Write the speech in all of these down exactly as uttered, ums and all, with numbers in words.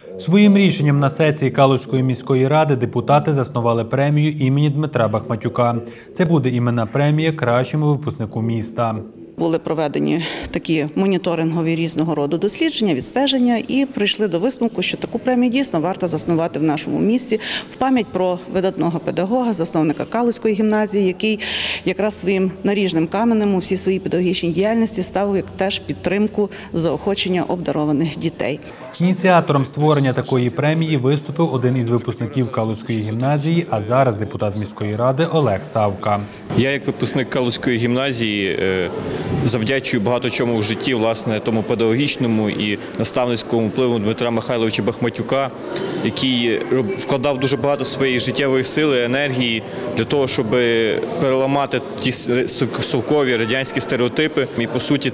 Своїм рішенням на сесії Калузької міської ради депутати заснували премію імені Дмитра Бахматюка. Це буде іменна премія кращому випускнику міста. Були проведені такі моніторингові різного роду дослідження, відстеження і прийшли до висновку, що таку премію дійсно варто заснувати в нашому місті в пам'ять про видатного педагога, засновника Калузької гімназії, який якраз своїм наріжним каменем у всій своїй педагогічній діяльності ставив як теж підтримку, заохочення обдарованих дітей. Ініціатором створення такої премії виступив один із випускників Калузької гімназії, а зараз депутат міської ради Олег Савка. Я як випускник Калузької гімназії завдячую багато чому в житті, власне, тому педагогічному і наставницькому впливу Дмитра Михайловича Бахматюка, який вкладав дуже багато своєї життєвої сили, енергії для того, щоб переламати ті совкові радянські стереотипи. І, по суті,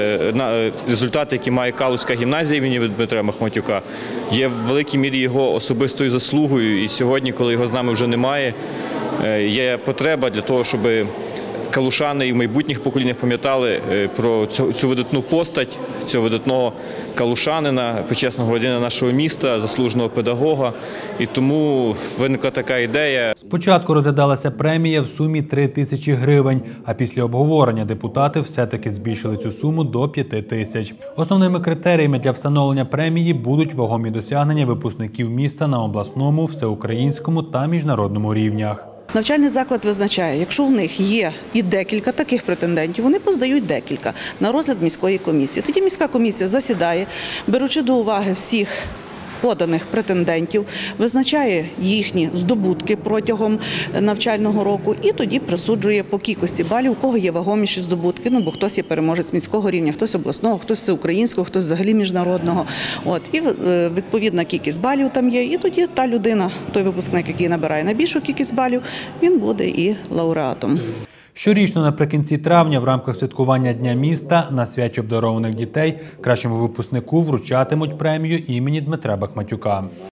це результати, які має Калузька гімназія імені Дмитра Бахматюка, є в великій мірі його особистою заслугою. І сьогодні, коли його з нами вже немає, є потреба для того, щоб калушани і в майбутніх поколіннях пам'ятали про цю, цю видатну постать, цього видатного калушанина, почесного громадянина нашого міста, заслуженого педагога. І тому виникла така ідея. Спочатку розглядалася премія в сумі три тисячі гривень, а після обговорення депутати все-таки збільшили цю суму до п'яти тисяч. Основними критеріями для встановлення премії будуть вагомі досягнення випускників міста на обласному, всеукраїнському та міжнародному рівнях. Навчальний заклад визначає, якщо в них є і декілька таких претендентів, вони подають декілька на розгляд міської комісії. Тоді міська комісія засідає, беручи до уваги всіх поданих претендентів, визначає їхні здобутки протягом навчального року і тоді присуджує по кількості балів, у кого є вагоміші здобутки. Ну, бо хтось є переможець міського рівня, хтось обласного, хтось всеукраїнського, хтось взагалі міжнародного. От, і відповідна кількість балів там є. І тоді та людина, той випускник, який набирає найбільшу кількість балів, він буде і лауреатом. Щорічно наприкінці травня в рамках святкування Дня міста на святі обдарованих дітей кращому випускнику вручатимуть премію імені Дмитра Бахматюка.